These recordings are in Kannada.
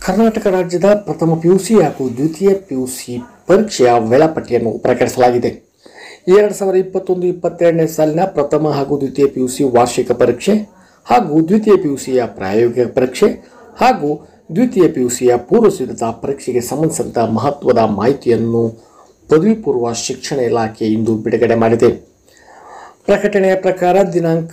ಕರ್ನಾಟಕ ರಾಜ್ಯದ ಪ್ರಥಮ ಪಿಯುಸಿ ಹಾಗೂ ದ್ವಿತೀಯ ಪಿಯುಸಿ ಪರೀಕ್ಷೆಯ ವೇಳಾಪಟ್ಟಿಯನ್ನು ಪ್ರಕಟಿಸಲಾಗಿದೆ. 2021-22ನೇ ಸಾಲಿನ ಪ್ರಥಮ ಹಾಗೂ ದ್ವಿತೀಯ ಪಿಯುಸಿ ವಾರ್ಷಿಕ ಪರೀಕ್ಷೆ ಹಾಗೂ ದ್ವಿತೀಯ ಪಿಯುಸಿಯ ಪ್ರಾಯೋಗಿಕ ಪರೀಕ್ಷೆ ಹಾಗೂ ದ್ವಿತೀಯ ಪಿಯುಸಿಯ ಪೂರ್ವ ಸಿದ್ಧತಾ ಪರೀಕ್ಷೆಗೆ ಸಂಬಂಧಿಸಿದ ಮಹತ್ವದ ಮಾಹಿತಿಯನ್ನು ಪದವಿ ಪೂರ್ವ ಶಿಕ್ಷಣ ಇಲಾಖೆ ಇಂದು ಬಿಡುಗಡೆ ಮಾಡಿದೆ. ಪ್ರಕಟಣೆಯ ಪ್ರಕಾರ ದಿನಾಂಕ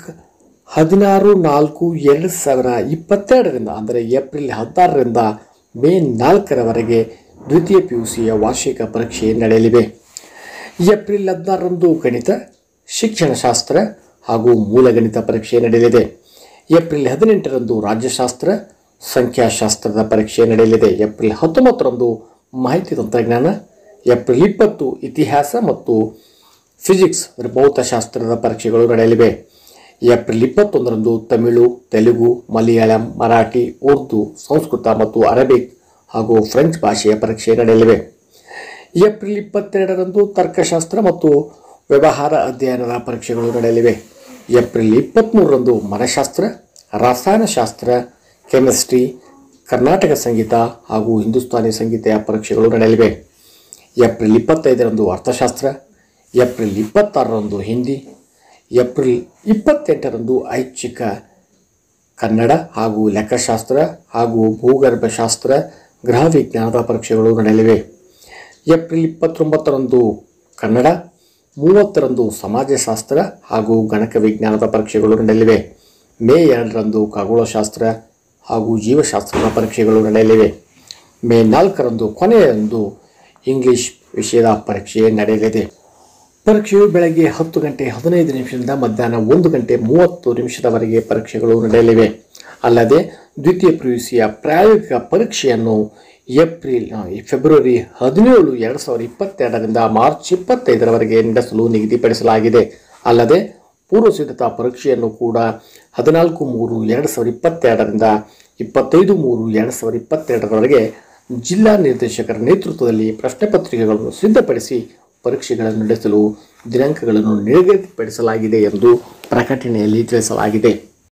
16/4/2022 ಅಂದರೆ ಏಪ್ರಿಲ್ 16ರಿಂದ ಮೇ 4ರವರೆಗೆ ದ್ವಿತೀಯ ಪಿಯುಸಿಯ ವಾರ್ಷಿಕ ಪರೀಕ್ಷೆ ನಡೆಯಲಿವೆ. ಏಪ್ರಿಲ್ 16ರಂದು ಗಣಿತ, ಶಿಕ್ಷಣಶಾಸ್ತ್ರ ಹಾಗೂ ಮೂಲಗಣಿತ ಪರೀಕ್ಷೆ ನಡೆಯಲಿದೆ. ಏಪ್ರಿಲ್ 18ರಂದು ರಾಜ್ಯಶಾಸ್ತ್ರ, ಸಂಖ್ಯಾಶಾಸ್ತ್ರದ ಪರೀಕ್ಷೆ ನಡೆಯಲಿದೆ. ಏಪ್ರಿಲ್ 19ರಂದು ಮಾಹಿತಿ ತಂತ್ರಜ್ಞಾನ, ಏಪ್ರಿಲ್ 20 ಇತಿಹಾಸ ಮತ್ತು ಫಿಸಿಕ್ಸ್ ಭೌತಶಾಸ್ತ್ರದ ಪರೀಕ್ಷೆಗಳು ನಡೆಯಲಿವೆ. ಏಪ್ರಿಲ್ 21ರಂದು ತಮಿಳು, ತೆಲುಗು, ಮಲಯಾಳಂ, ಮರಾಠಿ, ಉರ್ದು, ಸಂಸ್ಕೃತ ಮತ್ತು ಅರೇಬಿಕ್ ಹಾಗೂ ಫ್ರೆಂಚ್ ಭಾಷೆಯ ಪರೀಕ್ಷೆ ನಡೆಯಲಿವೆ. ಏಪ್ರಿಲ್ 22ರಂದು ತರ್ಕಶಾಸ್ತ್ರ ಮತ್ತು ವ್ಯವಹಾರ ಅಧ್ಯಯನದ ಪರೀಕ್ಷೆಗಳು ನಡೆಯಲಿವೆ. ಏಪ್ರಿಲ್ 23ರಂದು ಮನಃಶಾಸ್ತ್ರ, ರಸಾಯನಶಾಸ್ತ್ರ, ಕೆಮಿಸ್ಟ್ರಿ, ಕರ್ನಾಟಕ ಸಂಗೀತ ಹಾಗೂ ಹಿಂದೂಸ್ತಾನಿ ಸಂಗೀತ ಪರೀಕ್ಷೆಗಳು ನಡೆಯಲಿವೆ. ಏಪ್ರಿಲ್ 25ರಂದು ಅರ್ಥಶಾಸ್ತ್ರ, ಏಪ್ರಿಲ್ 26ರಂದು ಹಿಂದಿ, ಏಪ್ರಿಲ್ 28ರಂದು ಐಚ್ಛಿಕ ಕನ್ನಡ ಹಾಗೂ ಲೆಕ್ಕಶಾಸ್ತ್ರ ಹಾಗೂ ಭೂಗರ್ಭಶಾಸ್ತ್ರ, ಗೃಹ ವಿಜ್ಞಾನದ ಪರೀಕ್ಷೆಗಳು ನಡೆಯಲಿವೆ. ಏಪ್ರಿಲ್ 29ರಂದು ಕನ್ನಡ, 30ರಂದು ಸಮಾಜಶಾಸ್ತ್ರ ಹಾಗೂ ಗಣಕ ವಿಜ್ಞಾನದ ಪರೀಕ್ಷೆಗಳು ನಡೆಯಲಿವೆ. ಮೇ 2ರಂದು ಖಗೋಳಶಾಸ್ತ್ರ ಹಾಗೂ ಜೀವಶಾಸ್ತ್ರದ ಪರೀಕ್ಷೆಗಳು ನಡೆಯಲಿವೆ. ಮೇ 4ರಂದು ಕೊನೆಯಂದು ಇಂಗ್ಲಿಷ್ ವಿಷಯದ ಪರೀಕ್ಷೆ ನಡೆಯಲಿದೆ. ಪರೀಕ್ಷೆಯು ಬೆಳಗ್ಗೆ 10:15 ಮಧ್ಯಾಹ್ನ 1:30 ಪರೀಕ್ಷೆಗಳು ನಡೆಯಲಿವೆ. ಅಲ್ಲದೆ ದ್ವಿತೀಯ ಪಿಯುಸಿಯ ಪ್ರಾಯೋಗಿಕ ಪರೀಕ್ಷೆಯನ್ನು ಫೆಬ್ರವರಿ 17, 2022ರಿಂದ ಮಾರ್ಚ್ 25ರವರೆಗೆ ನಡೆಸಲು ನಿಗದಿಪಡಿಸಲಾಗಿದೆ. ಅಲ್ಲದೆ ಪೂರ್ವ ಸಿದ್ಧತಾ ಪರೀಕ್ಷೆಯನ್ನು ಕೂಡ 14/3/2022ರಿಂದ 25/3/2022ರವರೆಗೆ ಜಿಲ್ಲಾ ನಿರ್ದೇಶಕರ ನೇತೃತ್ವದಲ್ಲಿ ಪ್ರಶ್ನೆ ಪತ್ರಿಕೆಗಳನ್ನು ಸಿದ್ಧಪಡಿಸಿ ಪರೀಕ್ಷೆಗಳನ್ನು ನಡೆಸಲು ದಿನಾಂಕಗಳನ್ನು ನಿಗದಿಪಡಿಸಲಾಗಿದೆ ಎಂದು ಪ್ರಕಟಣೆಯಲ್ಲಿ ತಿಳಿಸಲಾಗಿದೆ.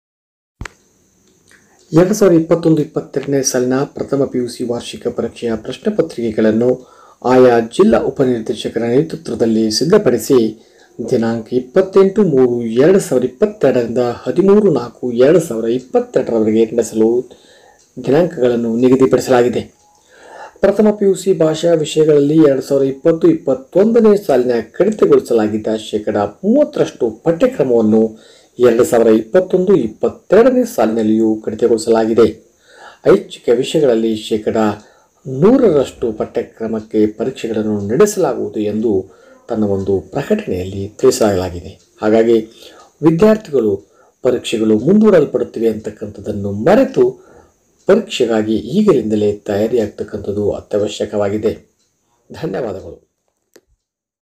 2021-22ನೇ ಸಾಲಿನ ಪ್ರಥಮ ಪಿಯುಸಿ ವಾರ್ಷಿಕ ಪರೀಕ್ಷೆಯ ಪ್ರಶ್ನೆ ಪತ್ರಿಕೆಗಳನ್ನು ಆಯಾ ಜಿಲ್ಲಾ ಉಪನಿರ್ದೇಶಕರ ನೇತೃತ್ವದಲ್ಲಿ ಸಿದ್ಧಪಡಿಸಿ ದಿನಾಂಕ 28/3/2022ರಿಂದ 13/4/2022ರವರೆಗೆ ನಡೆಸಲು ದಿನಾಂಕಗಳನ್ನು ನಿಗದಿಪಡಿಸಲಾಗಿದೆ. ಪ್ರಥಮ ಪಿಯುಸಿ ಭಾಷಾ ವಿಷಯಗಳಲ್ಲಿ 2020-21ನೇ ಸಾಲಿನ ಕಡಿತಗೊಳಿಸಲಾಗಿದ್ದ 30% ಪಠ್ಯಕ್ರಮವನ್ನು 2021-22ನೇ ಸಾಲಿನಲ್ಲಿಯೂ ಕಡಿತಗೊಳಿಸಲಾಗಿದೆ. ಐಚ್ಛಿಕ ವಿಷಯಗಳಲ್ಲಿ 100% ಪಠ್ಯಕ್ರಮಕ್ಕೆ ಪರೀಕ್ಷೆಗಳನ್ನು ನಡೆಸಲಾಗುವುದು ಎಂದು ತನ್ನ ಒಂದು ಪ್ರಕಟಣೆಯಲ್ಲಿ ತಿಳಿಸಲಾಗಿದೆ. ಹಾಗಾಗಿ ವಿದ್ಯಾರ್ಥಿಗಳು ಪರೀಕ್ಷೆಗಳು ಮುಂದೂಡಲ್ಪಡುತ್ತಿವೆ ಅಂತಕ್ಕಂಥದ್ದನ್ನು ಮರೆತು ಪರೀಕ್ಷೆಗಾಗಿ ಈಗಲಿಂದಲೇ ತಯಾರಿಯಾಗತಕ್ಕಂಥದ್ದು ಅತ್ಯವಶ್ಯಕವಾಗಿದೆ. ಧನ್ಯವಾದಗಳು.